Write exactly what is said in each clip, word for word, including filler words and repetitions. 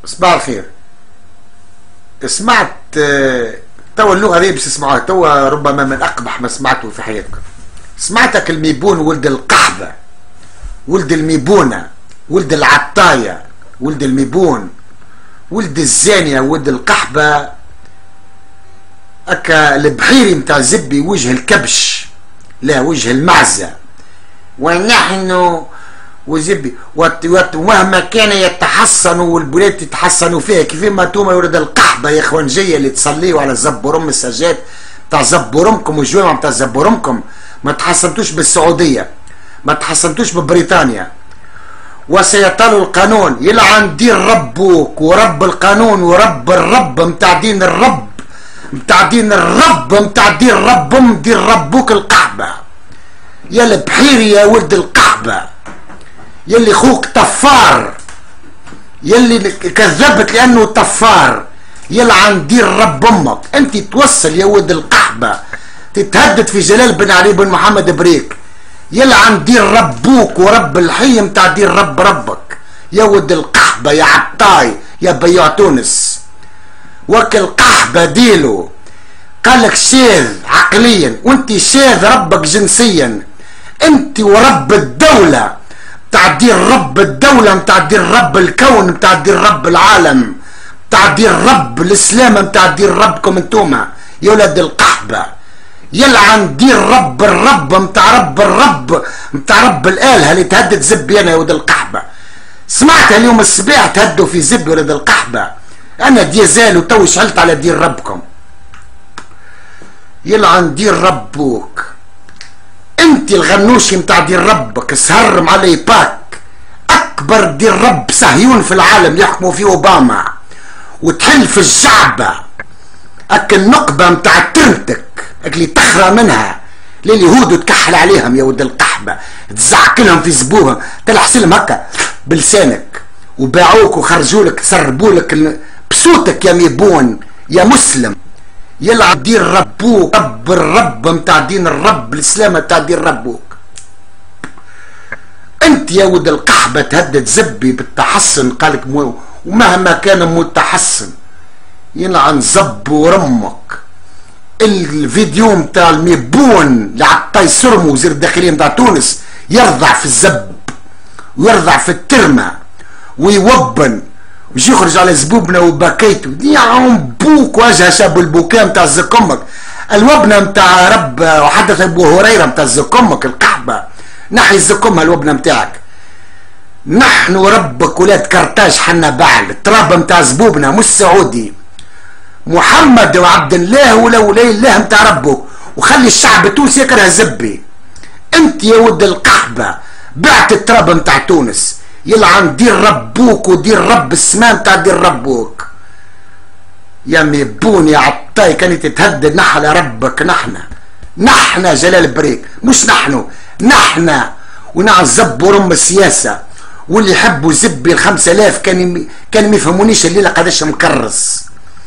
صباح الخير. سمعت توا اللغة دي باش تسمعوها توا ربما من أقبح ما سمعته في حياتكم. سمعتك الميبون ولد القحبة، ولد الميبونة، ولد العطاية، ولد الميبون، ولد الزانية، ولد القحبة. أكا البحيري متاع زبي وجه الكبش لا وجه المعزة. ونحن وزبي ومهما كان يتحسن والبلاد تتحسنوا فيها كيفما انتم ولد القحبه يا اخوانجيه اللي تصليوا على زبورم السجاد تاع زبورمكم والجوامع تاع زبورمكم. ما تحسنتوش بالسعوديه، ما تحسنتوش ببريطانيا. وسيطال القانون يلعن دين ربك ورب القانون ورب الرب متاع دين الرب متاع دين الرب متاع دين ربهم دين ربك القحبه. يا البحيري يا ولد القحبه يلي خوك طفار، يلي كذبت لانه طفار، يلعن دين رب امك. انت توصل يا ولد القحبه تتهدد في جلال بن علي بن محمد بريك، يلعن دين ربوك ورب الحي متاع دين رب ربك يا ولد القحبه يا عطاي يا بياع تونس. وكل قحبه ديلو قالك شاذ عقليا وانت شاذ ربك جنسيا. انت ورب الدوله متاع دين رب الدولة متاع دين رب الكون متاع دين رب العالم متاع دين رب الإسلام متاع دين ربكم انتوما يا ولاد القحبة. يلعن دين رب الرب متاع رب الرب متاع رب الآلهة اللي تهدد زبي أنا يا ولاد القحبة. سمعتها اليوم الصباح تهدوا في زبي ولاد القحبة. أنا ديزال وتو شعلت على دين ربكم. يلعن دين ربوك. انت الغنوشي متاع دين ربك سهر مع الايباك اكبر دين رب صهيون في العالم يحكموا فيه اوباما وتحل في الجعبه. اك النقبه متاع ترمتك اللي تخرى منها لليهود وتكحل عليهم يا ولد القحبه تزعكلهم في زبوهم تلحسلهم هكا بلسانك وباعوك وخرجولك سربولك بصوتك يا ميبون يا مسلم. يلعب دين ربوك رب الرب متاع دين الرب الاسلام متاع دين ربوك. انت يا ولد القحبه تهدد زبي بالتحسن قالك مو ومهما كان متحسن يلعن زب ورمك. الفيديو متاع الميبون اللي عطاي سرمو وزير الداخليه متاع تونس يرضع في الزب ويرضع في الترمه ويوبن مش يخرج على زبوبنا وبكيتو يا عم بوك وجه شاب البكاء متاع زكمك. الوبنه متاع رب وحدث ابو هريره متاع زكمك القحبه نحي زكمها الوبنه متاعك. نحن ربك ولاد كرتاج حنا بعل التراب متاع زبوبنا مش سعودي. محمد وعبد الله ولا ولي الله متاع ربك وخلي الشعب التونسي يكره زبي. انت يا ولد القحبه بعت التراب متاع تونس. يلعن دين ربوك ودين رب السماء متاع دين ربوك يا ميبون يا عطاي. كانت تتهدد نحن ربك نحن نحن جلال بريك مش نحن نحن ونعم زب ورم السياسه واللي يحبوا زبي الخمسة آلاف كان كان ما يفهمونيش الليله قداش مكرس.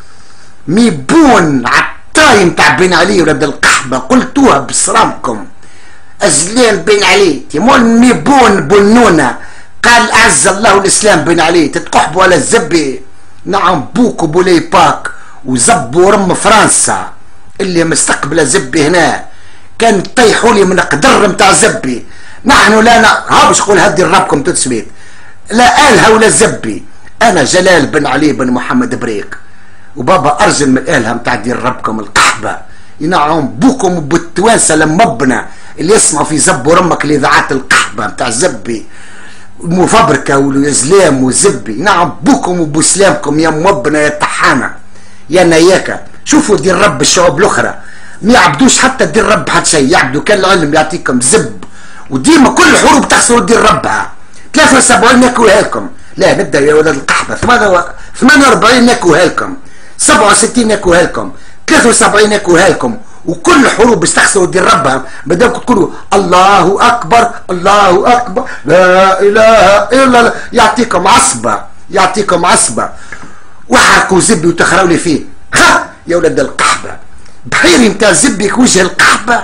ميبون عطاي متاع بن علي ولاد القحبه قلتوها بصرامكم. أزلين بن علي تيمون ميبون بنونه قال أعز الله الإسلام بن علي تتقحبوا على الزبي. نعم بوك وبولي باك وزب ورم فرنسا اللي مستقبله زبي هنا كان طيحوا لي من قدر متاع زبي. نحن لا ها باش نقول هدي ربكم تتسبيت لا آلهة ولا زبي. أنا جلال بن علي بن محمد بريك وبابا أرجل من الآلهة متاع دين ربكم القحبة. نعم بوكم وبالتوانسة لمبنا اللي يسمعوا في زب ورمك الإذاعات القحبة متاع زبي مفبركه والاسلام والزبي. نعم بوكم وبسلامكم يا موبنا يا طحانه يا نياكه. شوفوا دين رب الشعوب الاخرى ما يعبدوش حتى دين رب حتى شيء يعبدوا كان العلم يعطيكم زب وديما كل حروب تخسروا دين ربها. ثلاثة وسبعين ناكلها لكم. لا نبدا يا ولاد القحبه ثمانية وأربعين ناكلها لكم سبعة وستين ناكلها لكم ثلاثة وسبعين ناكلها لكم وكل حروب بيستخسروا دين ربها بدأكم تقولوا الله اكبر الله اكبر لا اله الا الله يعطيكم عصبه يعطيكم عصبه وحركوا زبي وتخروا لي فيه. خا يا ولاد القحبه بحيري متاع زبيك وجه القحبه.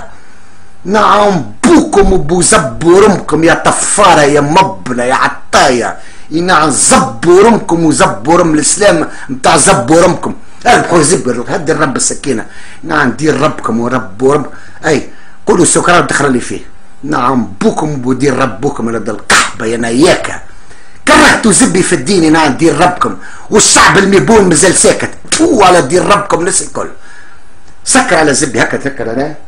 نعم بوكم وبو زب ورمكم يا طفاره يا مبله يا عطايه نعم زبوا رمكم وزبوا رم الاسلام نتاع زبوا رمكم. اذبحوا زبر هدي الرب السكينه. نعم دير ربكم ورب ورب اي قولوا سكرات دخل لي فيه. نعم بوكم ودير ربكم لدى القحبه يا نياكه. كرهتوا زبي في الدين. نعم دير ربكم والشعب الميبون مازال ساكت. فو على دير ربكم ناس الكل. سكر على زبي هكا تذكر انا